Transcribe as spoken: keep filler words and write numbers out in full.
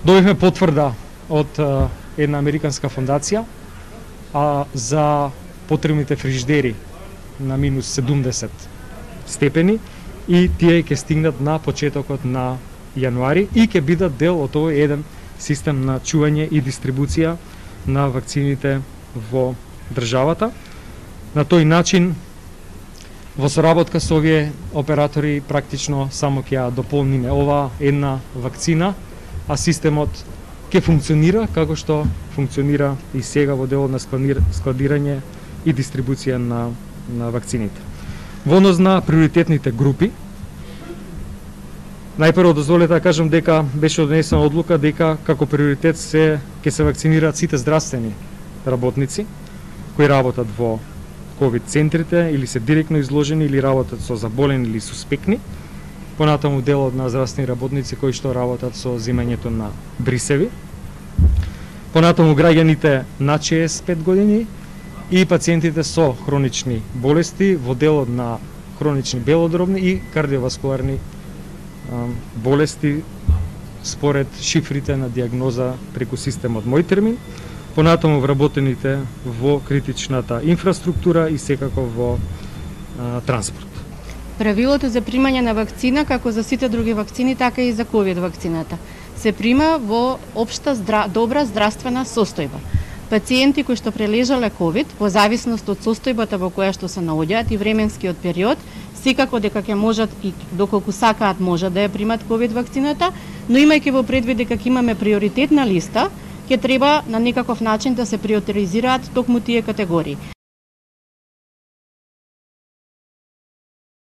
Добивме потврда од а, една американска фондација а, за потребните фриждери на минус седумдесет степени и тие ќе стигнат на почетокот на јануари и ќе бидат дел од овој еден систем на чување и дистрибуција на вакцините во државата. На тој начин, во соработка со овие оператори, практично само ќе ја дополниме ова една вакцина, а системот ќе функционира како што функционира и сега во делот на складирање и дистрибуција на, на вакцините. Во однос на приоритетните групи, најпрво дозволете да кажам дека беше донесена одлука дека како приоритет се ќе се вакцинираат сите здравствени работници кои работат во ковид центрите или се директно изложени или работат со заболени или суспектни. Понатаму делот на здравствени работници кои што работат со земањето на брисеви. Понатаму граѓаните над шеесет и пет години и пациентите со хронични болести во делот на хронични белодробни и кардиоваскуларни болести според шифрите на диагноза преку системот Мој термин, понатаму вработените во критичната инфраструктура и секако во а, транспорт. Правилото за примање на вакцина, како за сите други вакцини, така и за ковид вакцината, се прима во општа здра... добра здравствена состојба. Пациенти кои што прележале ковид, во зависност од состојбата во која што се наоѓаат и временскиот период, секако дека ќе можат и доколку сакаат можат да ја примат ковид вакцината, но имајќи во предвид дека имаме приоритетна листа, ќе треба на некаков начин да се приоритизираат токму тие категории.